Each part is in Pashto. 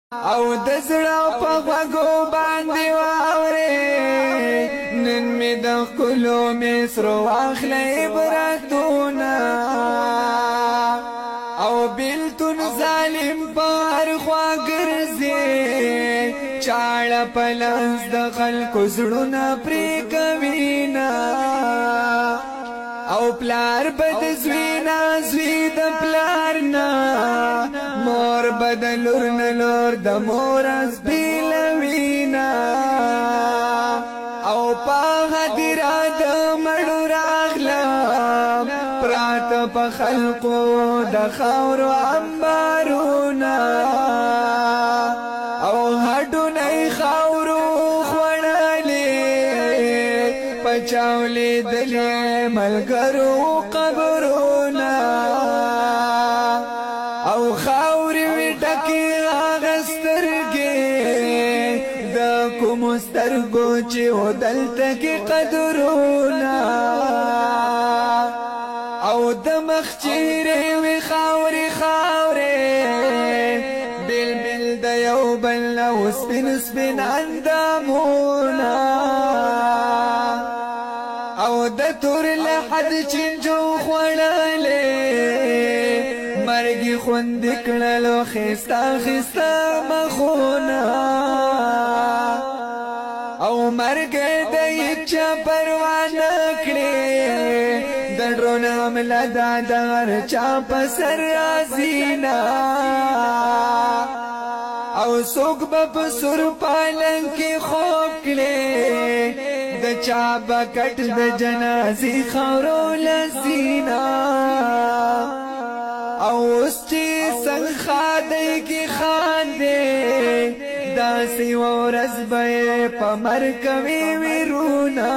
او د زړه په غوږو باندې واورې نن مې د ښکلو مصرو واخلې عبرتونه او بیلتون ظالم په هر خوا ګرځي چاړه په لاس د خلکو زړونه پرې کوينه او پلار بد زوینا زوی د پلار نه مور بد لور نه لور د مور از بیلوینا او په هدیرا د مړو راغلم پرات په خلقو د خاورو انبارونه او هډو نه خاورو پچاولی دلی ملګرو قبرونا او خاوری وی ټکی اغسترګي د کوم سترګو چې ودلته کې قدرونا او د مخچيري وی خاوري بل بل د یو بل او سپین اندامونا او د تور لحد چنجو خوړلې مرګي خوند کړلو خستا خستا مخونه او مرګ د چا پروا نه کړې د ډرون حمله دار چا په سر ازینا او څوک په سر پالن کې خوب کړي د چا بکټ د جنازي خورو لسینا او استي څنګه خاده کې خاندې داسي ورځ به په مرکوي ویرونا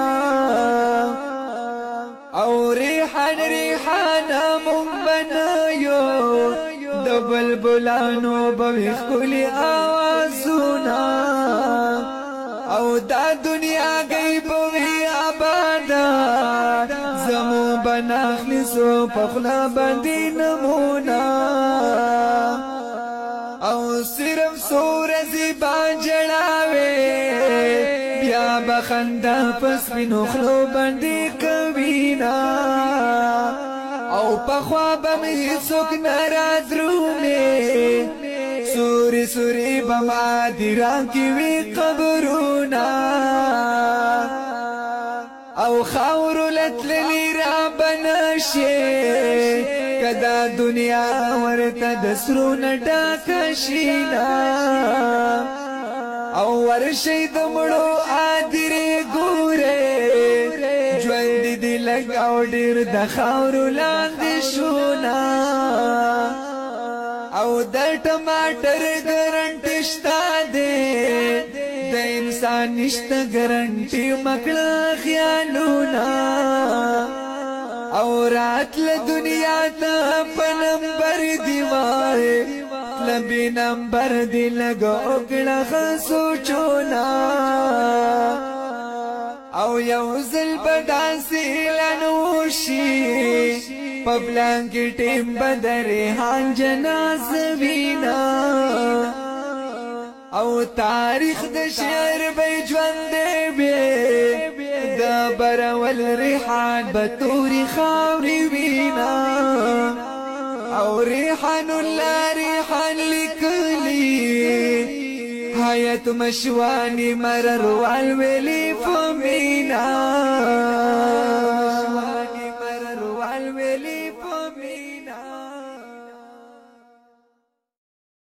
او ریحان مونږ بنایو د بلبلانو به خولي آوازونه او دا دنیا گئی بوی آبادا زمو بناخلصو پخلا بندی نمونا او صرف سورزی بانجڑاوے بیا بخنده پس بینو خلو بندی کوینا او پخواب می سوک نراز رومے سوری سوری بما دیران کی وی قبرونا او خاورو لتللی را بناشه کدا دنیا ورته دسرو نډاکشینا او ورشي د مړو ادري ګوره ژوند دي لګ او ډیر د خاورو لاندې شونا او د ټماټر ګرنټ شتا دے د انسان نشته ګرنټي مکړه خیالونه او رات له دنیا ته په نمبر دی وای لبي نمبر دی لګو کړه سوچونا او یو زل بداسي لنوشي پبلان کی ټیم بدرې هان جنازوینا او تاریخ د شعر به ژوند به د برول ریحان بتوري خاوري وینا او ریحان الله ریحان لیکلی حیات مشوانی مرر والولی فمینا والولی فمینا